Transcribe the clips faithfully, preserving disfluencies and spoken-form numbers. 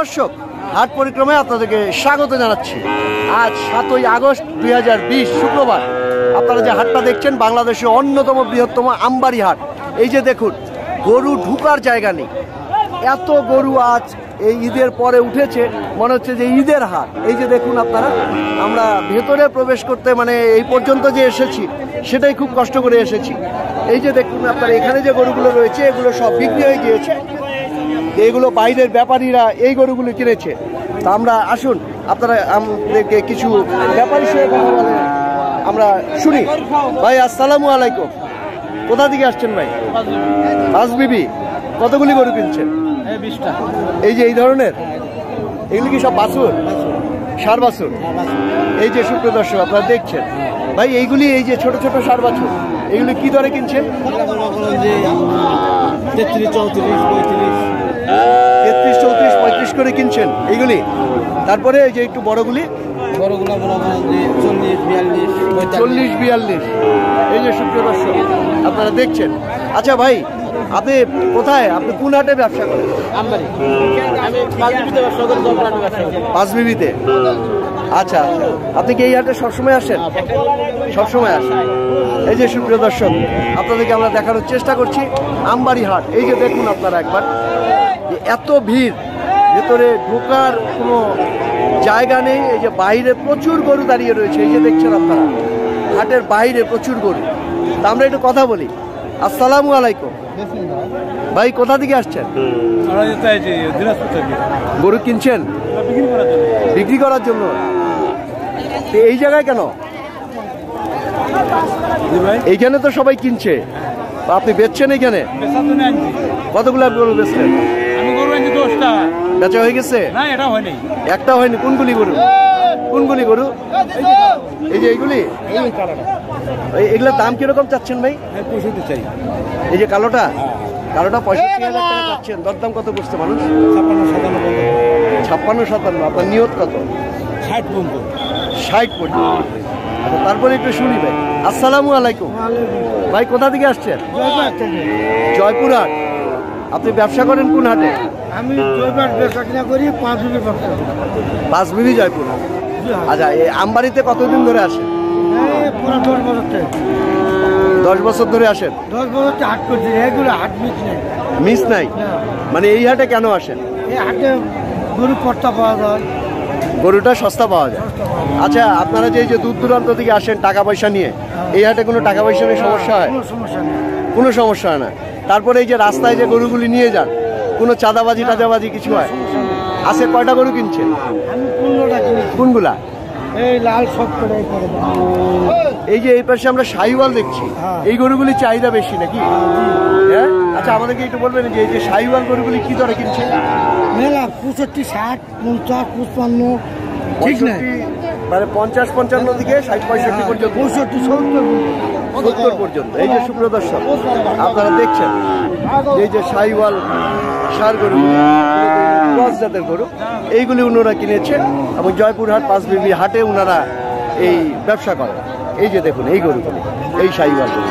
দর্শক, হাট পরিক্রমায় আপনাদেরকে স্বাগত জানাচ্ছি। আজ সাতই আগস্ট দুই হাজার বিশ শুক্রবার। আপনারা যে হাটটা দেখছেন বাংলাদেশের অন্যতম বৃহত্তম আমবাড়ি হাট। এই যে দেখুন, গরু ঢুকার জায়গা নেই, এত গরু আজ এই ঈদের পরে উঠেছে, মনে হচ্ছে যে ঈদের হাট। এই যে দেখুন আপনারা, আমরা ভেতরে প্রবেশ করতে মানে এই পর্যন্ত যে এসেছি সেটাই খুব কষ্ট করে এসেছি। এই যে দেখুন আপনারা, এখানে যে গরুগুলো রয়েছে এগুলো সব বিক্রি হয়ে গিয়েছে, এগুলো বাইরের ব্যাপারীরা এই গরুগুলো কিনেছে। তা আমরা আসুন আপনারা আমাদেরকে কিছু ব্যাপারীর সঙ্গে কথা বলে আমরা শুনি। ভাই আসসালামু আলাইকুম, কোথা থেকে আসছেন ভাই? বাসবিবি। কতগুলি গরু কিনছেন? বিশটা। এই যে এই ধরনের, এগুলি কি সব বাছুর? ষাঁড় বাছুর। এই যে সুপ্রিয় দর্শক আপনারা দেখছেন ভাই, এইগুলি এই যে ছোট ছোট ষাঁড় বাছুর, এগুলি কি দরে কিনছেন? তেত্রিশ চৌত্রিশ পঁয়ত্রিশ তেত্রিশ চৌত্রিশ পঁয়ত্রিশ করে কিনছেন এইগুলি। তারপরে এই যে একটু বড়গুলি, বড়গুলো চল্লিশ বিয়াল্লিশ চল্লিশ বিয়াল্লিশ। এই যে সুপ্রিয় দর্শক আপনারা দেখছেন। আচ্ছা ভাই, আপনি কোথায়, আপনি কোন হাটে ব্যবসা করেন? আমবাড়ি। আমি পাঁচবিবিতে ব্যবসা করি, জলপাইগুড়ি ব্যবসা করি। পাঁচবিবিতে। আচ্ছা, আপনি কি এই হাটে সবসময় আসেন? সবসময় আসেন। এই যে সুপ্রিয় দর্শক আপনাদেরকে আমরা দেখানোর চেষ্টা করছি আমবাড়ি হাট। এই যে দেখুন আপনারা একবার, এত ভিড়, ভেতরে ঢোকার কোনো জায়গা নেই। এই যে বাইরে প্রচুর গরু দাঁড়িয়ে রয়েছে, এই যে দেখছেন আপনারা, হাটের বাইরে প্রচুর গরু। তা আমরা একটু কথা বলি। আসসালামু আলাইকুম ভাই, কোথা থেকে আসছেন? গরু কিনছেন বিক্রি করার জন্য? এই জায়গায় কেন? এইখানে তো সবাই কিনছে, আপনি বেচছেন এইখানে? কতগুলো গরু বেচছেন? বেচা হয়ে গেছে? একটা হয়নি। কোনগুলি গরু? কোনগুলি গরু? এই যে এইগুলি, এগুলোর দাম কিরকম চাচ্ছেন ভাই? এই যে কালোটা, কালোটা পঁয়ষট্টি হাজার টাকা চাচ্ছেন। দরদাম কত করছে মানুষ? ছাপ্পান্ন সাতান্ন ছাপ্পান্ন সাতান্ন। আপনার নিয়ত কত? ষাট পর্যন্ত। ষাট পর্যন্ত। আচ্ছা, তারপরে একটু শুনি ভাই। আসসালামু আলাইকুম ভাই, কোথা থেকে আসছেন? জয়পুরহাট। আপনি ব্যবসা করেন কোন হাটে? আমি জয়পুরহাট ব্যবসা কিনা করি, পাঁচবিবি ব্যবসা। পাঁচবিবি জয়পুরহাট। আচ্ছা, এই আমবাড়িতে কতদিন ধরে আসেন? পুরো দশ বছর থেকে। দশ বছর ধরে আসেন? দশ বছর হাট করছি, এগুলো হাট মিস নেই। মিস নাই? মানে এই হাটে কেন আসেন? এই হাটে গরু পর্তা পাওয়া যায়, গরুটা সস্তা পাওয়া যায়। আচ্ছা, আপনারা যে এই যে দূর দূরান্ত থেকে আসেন টাকা পয়সা নিয়ে, এই হাটে কোনো টাকা পয়সা নিয়ে সমস্যা হয়? কোনো সমস্যা নেই, কোনো সমস্যা হয় না। তারপরে এই যে রাস্তায় যে গরুগুলি নিয়ে যান, কোনো চাঁদাবাজি টাদাবাজি কিছু হয়? আছে। কয়টা গরু কিনছেন? আমি পনেরোটা কিনেছি। কোনগুলা? এই লাল সব করে। এই যে এই পাশে আমরা শাহিওয়াল দেখছি, এই গরুগুলির চাহিদা বেশি নাকি? হ্যাঁ। আচ্ছা, আমাদেরকে একটু বলবেন যে এই যে শাহিওয়াল গরুগুলি কি দরে কিনছেন? মেলা পঁয়ষট্টি ষাট পঞ্চাশ পঁচপান্ন, ঠিক না? মানে পঞ্চাশ পঞ্চান্ন থেকে ষাট পঁয়ষট্টি পর্যন্ত, পঁয়ষট্টি সত্তর সত্তর পর্যন্ত। এই যে সুপ্রিয় দর্শক আপনারা দেখছেন, এই যে শাহিওয়াল ষাঁড় গরু, ক্রস জাতের গরু, এইগুলি ওনারা কিনেছে এবং জয়পুরহাট পাঁচবিবি হাটে ওনারা এই ব্যবসা করে। এই যে দেখুন এই গরুগুলি, এই শাহিওয়াল গরু।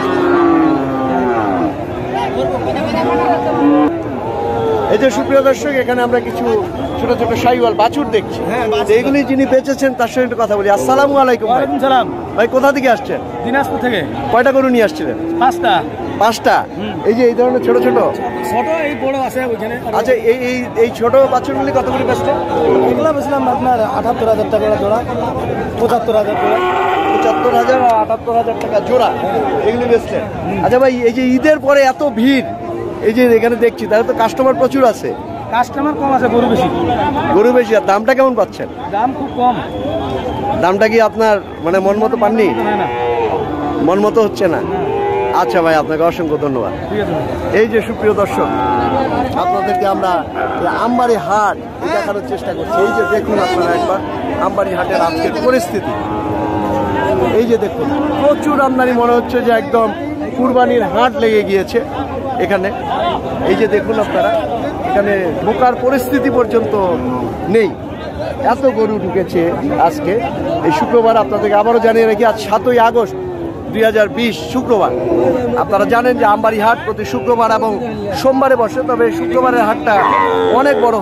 এই যে সুপ্রিয় দর্শক, এখানে আমরা কিছু ছোট ছোট শাহিওয়াল বাছুর দেখছি। এইগুলি যিনি বেচেছেন তার সঙ্গে একটু কথা বলি। আসসালামু আলাইকুম ভাই। সালাম ভাই, কোথা থেকে আসছেন? দিনাজপুর থেকে। কয়টা গরু নিয়ে আসছিলেন? পাঁচটা। পাঁচটা। এই যে এই ধরনের ছোট ছোট ছোট, এই বড় আছে ওইখানে। আচ্ছা, এই এই এই ছোট বাছুরগুলি কত করে বেচছেন? এগুলো বেছিলাম আপনার আটাত্তর হাজার টাকা জোড়া, পঁচাত্তর হাজার টাকা। পঁচাত্তর হাজার আর আটাত্তর হাজার টাকা জোড়া এগুলি বেচছেন। আচ্ছা ভাই, এই যে ঈদের পরে এত ভিড়, এই যে এখানে দেখছি, তাহলে তো কাস্টমার প্রচুর আছে? কাস্টমার কম আছে, গরু বেশি। গরু বেশি। আর দামটা কেমন পাচ্ছেন? দাম খুব কম। দামটা কি আপনার মানে মন মতো পাননি? মন মতো হচ্ছে না? আচ্ছা ভাই, আপনাকে অসংখ্য ধন্যবাদ। এই যে সুপ্রিয় দর্শক আপনাদেরকে আমরা আমবাড়ি হাট দেখানোর চেষ্টা করছি। এই যে দেখুন আপনারা একবার আমবাড়ি হাটের আজকের পরিস্থিতি। এই যে দেখুন, প্রচুর আমদানি, মনে হচ্ছে যে একদম কুরবানির হাট লেগে গিয়েছে এখানে। এই যে দেখুন আপনারা, এখানে ঢোকার পরিস্থিতি পর্যন্ত নেই, এত গরু ঢুকেছে আজকে এই শুক্রবার। আপনাদেরকে আবারও জানিয়ে রাখি, আজ সাতই আগস্ট দুই হাজার বিশ শুক্রবার। আপনারা জানেন যে আমবাড়ি হাট প্রতি শুক্রবার এবং সোমবারে বসে, তবে শুক্রবারের হাটটা অনেক বড় হয়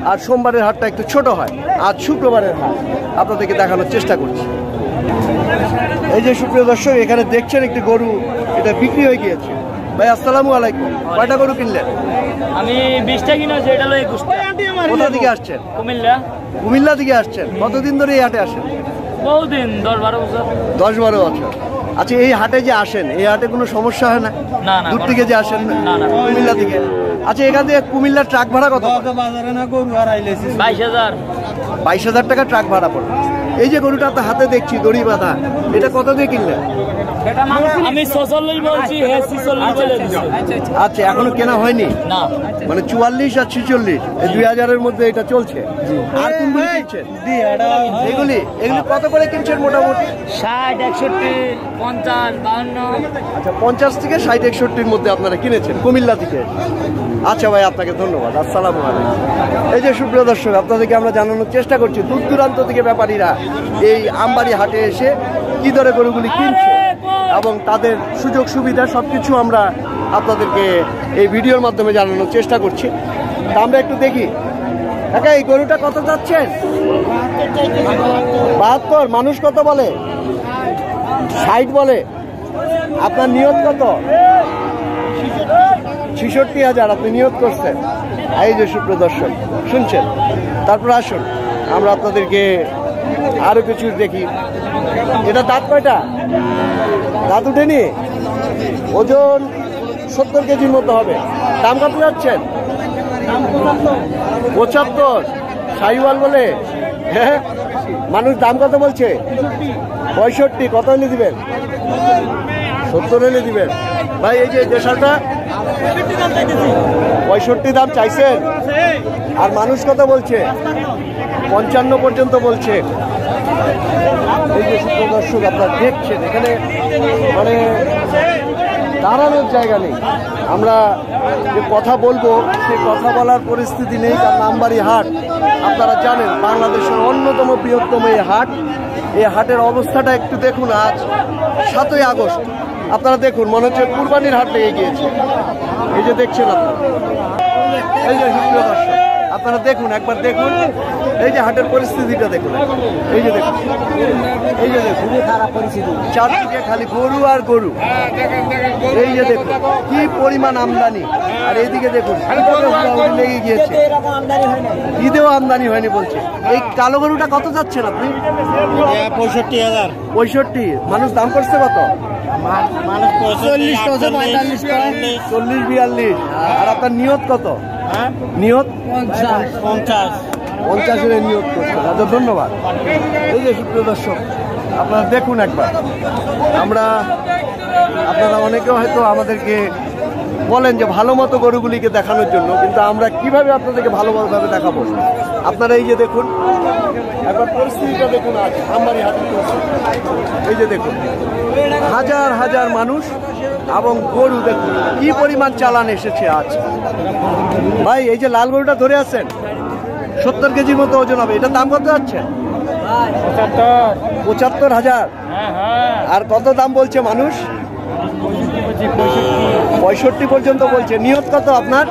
আর সোমবারের হাটটা একটু ছোট হয়। আজ শুক্রবারের হাট আপনাদেরকে দেখানোর চেষ্টা করছি। এই যে সুপ্রিয় দর্শক, এখানে দেখছেন একটি গরু, এটা বিক্রি হয়ে গিয়েছে। ভাই আসসালামু আলাইকুম, কয়টা গরু কিনলেন? আমি বিশটা কিনেছি, এটা হলো একুশটা। কোথা থেকে আসছেন? কুমিল্লা। কুমিল্লা থেকে আসছেন? কতদিন ধরে এই হাটে আসেন? বহুদিন, দশ বারো বছর। দশ বারো বছর। আচ্ছা, এই হাটে যে আসেন, এই হাটে কোনো সমস্যা হয় না? না না, দূর থেকে যে আসেন না, না। কুমিল্লা থেকে। আচ্ছা, এখান থেকে কুমিল্লার ট্রাক ভাড়া কত? বাইশ হাজার। বাইশ হাজার টাকা ট্রাক ভাড়া পড়ে। এই যে গরুটা আপনার হাতে দেখছি দড়ি বাঁধা, এটা কত দিয়ে কিনলেন? আমি ছচল্লিশ বলছি, হ্যাঁ ছিচল্লিশ বলে দিছি। আচ্ছা, এখনো কেনা হয়নি? না, মানে চুয়াল্লিশ আর ছিচল্লিশ, এই দুই হাজারের মধ্যে এটা চলছে। আর কোনগুলি কিনছেন? এগুলি এগুলি কত করে কিনছেন মোটামুটি? ষাট, একষট্টি, পঞ্চাশ, বাহান্ন। আচ্ছা, পঞ্চাশ থেকে ষাট একষট্টির মধ্যে আপনারা কিনেছেন কুমিল্লা থেকে। আচ্ছা ভাই, আপনাকে ধন্যবাদ। আসসালামু আলাইকুম। এই যে সুপ্রিয় দর্শক, আপনাদেরকে আমরা জানানোর চেষ্টা করছি দূর দূরান্ত থেকে ব্যাপারীরা এই আমবাড়ি হাটে এসে কি দরে গরুগুলি কিনছে এবং তাদের সুযোগ সুবিধা সব কিছু আমরা আপনাদেরকে এই ভিডিওর মাধ্যমে জানানোর চেষ্টা করছি। তা আমরা একটু দেখি। কাকা, এই গরুটা কত যাচ্ছেন? বাহাত্তর। মানুষ কত বলে? ষাট বলে। আপনার নিয়ত কত? ছেষট্টি হাজার আপনি নিয়ত করছেন। এই যে সুপ্রিয় দর্শক, শুনছেন? তারপর আসুন আমরা আপনাদেরকে আরো কিছু দেখি। এটা দাঁত কয়টা? দাঁত উঠেনি? ওজন সত্তর কেজির মতো হবে। দাম কত যাচ্ছেন? পঁচাত্তর। সাইওয়াল বলে? হ্যাঁ। মানুষ দাম কত বলছে? পঁয়ষট্টি। কত হলে দিবেন? সত্তর হলে দিবেন। ভাই, এই যে দেশালটা পঁয়ষট্টি দাম চাইছেন, আর মানুষ কত বলছে? পঞ্চান্ন পর্যন্ত বলছে। এই যে সুপ্রিয় দর্শক, আপনারা দেখছেন এখানে মানে দাঁড়ানোর জায়গা নেই। আমরা যে কথা বলবো সেই কথা বলার পরিস্থিতি নেই, কারণ আমবাড়ি হাট আপনারা জানেন বাংলাদেশের অন্যতম বৃহত্তম এই হাট। এই হাটের অবস্থাটা একটু দেখুন। আজ সাতই আগস্ট, আপনারা দেখুন, মনে হচ্ছে কুরবানির হাট লেগে গিয়েছে। এই যে দেখছেন আপনারা, এই যে সুপ্রিয় দর্শক, আপনারা দেখুন, একবার দেখুন এই যে হাটের পরিস্থিতিটা দেখুন। এই যে দেখুন, এই যে দেখুন, খারাপ পরিস্থিতি, চারদিকে খালি গরু আর গরু। এই যে দেখুন কি পরিমাণ আমদানি, আর এইদিকে দেখুন লেগে গিয়েছে। ঈদেও আমদানি হয়নি বলছে। এই কালো গরুটা কত যাচ্ছেন আপনি? পঁয়ষট্টি হাজার। পঁয়ষট্টি। মানুষ দাম করছে কত? চল্লিশ, চল্লিশ বিয়াল্লিশ। আর আপনার নিয়ত কত? নিয়ত পঞ্চাশ। পঞ্চাশ পঞ্চাশের নিয়োগ করছে। আচ্ছা, ধন্যবাদ। এই যে সুপ্রিয় দর্শক, আপনারা দেখুন একবার। আমরা আপনারা অনেকে হয়তো আমাদেরকে বলেন যে ভালো মতো গরুগুলিকে দেখানোর জন্য, কিন্তু আমরা কিভাবে আপনাদেরকে ভালোভাবে দেখাবো? আপনারা এই যে দেখুন, একবার পরিস্থিতিটা দেখুন। আজ আমবাড়ি হাটের পরিস্থিতি এই যে দেখুন, হাজার হাজার মানুষ এবং গরু দেখুন কি পরিমাণ চালান এসেছে আজ। ভাই, এই যে লাল গরুটা ধরে আছেন, সত্তর কেজির মতো ওজন হবে। এটার দাম কত যাচ্ছে? পঁচাত্তর হাজার। আর কত দাম বলছে মানুষ? পঁয়ষট্টি পর্যন্ত বলছে। নিয়ত কত আপনার?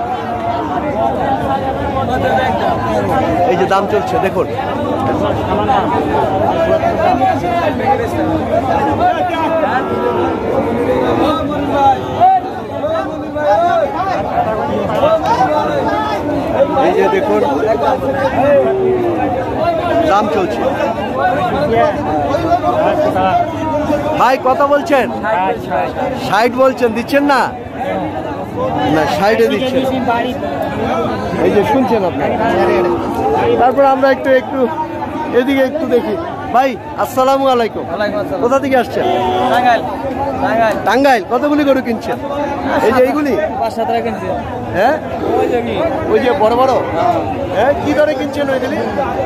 এই যে দাম চলছে দেখুন। এই যে দেখুন দাম চলছে। ভাই, কত বলছেন? ষাট বলছেন, দিচ্ছেন না? না, ষাটে দিচ্ছেন। এই যে শুনছেন আপনার। তারপর আমরা একটু একটু এদিকে একটু দেখি। ভাই আসসালামু আলাইকুম, কোথা থেকে আসছেন? টাঙ্গাইল। কতগুলি গরু কিনছেন? এই যে এইগুলি? হ্যাঁ, ওই যে বড় বড়। হ্যাঁ, কি দরে কিনছেন ওইগুলি?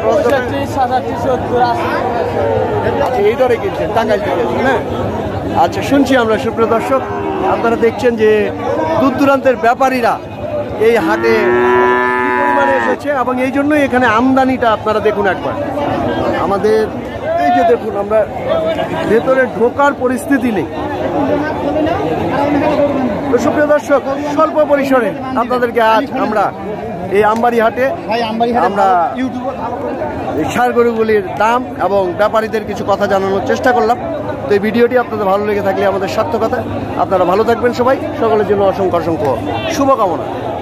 আচ্ছা, এই দরে কিনছেন টাঙ্গাইল থেকে? হ্যাঁ, আচ্ছা, শুনছি আমরা। সুপ্রিয় দর্শক, আপনারা দেখছেন যে দূর দূরান্তের ব্যাপারীরা এই হাটে কি পরিমাণে এসেছে, এবং এই জন্যই এখানে আমদানিটা আপনারা দেখুন একবার। আমাদের এই যে দেখুন, আমরা ভেতরে ঢোকার পরিস্থিতি নেই। তো সুপ্রিয় দর্শক, স্বল্প পরিসরে আপনাদেরকে আজ আমরা এই আমবাড়ি হাটে ভাই আমবাড়ি হাটে আমরা ইউটিউবে এই ষাঁড় গরুগুলির দাম এবং ব্যাপারীদের কিছু কথা জানানোর চেষ্টা করলাম। তো এই ভিডিওটি আপনাদের ভালো লেগে থাকলে আমাদের সার্থকতা। আপনারা ভালো থাকবেন সবাই, সকলের জন্য অসংখ্য অসংখ্য শুভকামনা।